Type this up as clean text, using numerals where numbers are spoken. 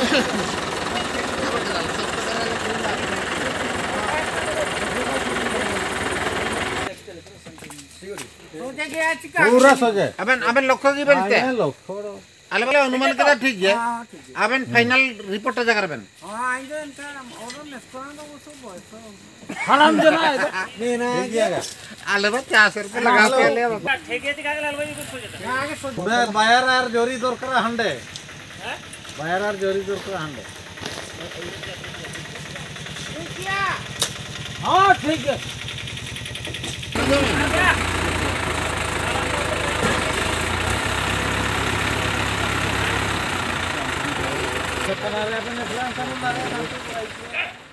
पूरा सजे अबेन लक्ष्य की बनते लक्ष्य आले वाले अनुमान कदा ठीक है अबेन फाइनल रिपोर्ट जगह करबेन हराम जना नेना कियागा आले बा 400 रुपए लगा के ले ठेके दिखा के लाल भाई कुछ हो जाता मैं बायर आर जोरी दरकार हंडे बायर आर जोरी दरकार हंडे हां ठीक है sebenarnya penyebabnya kan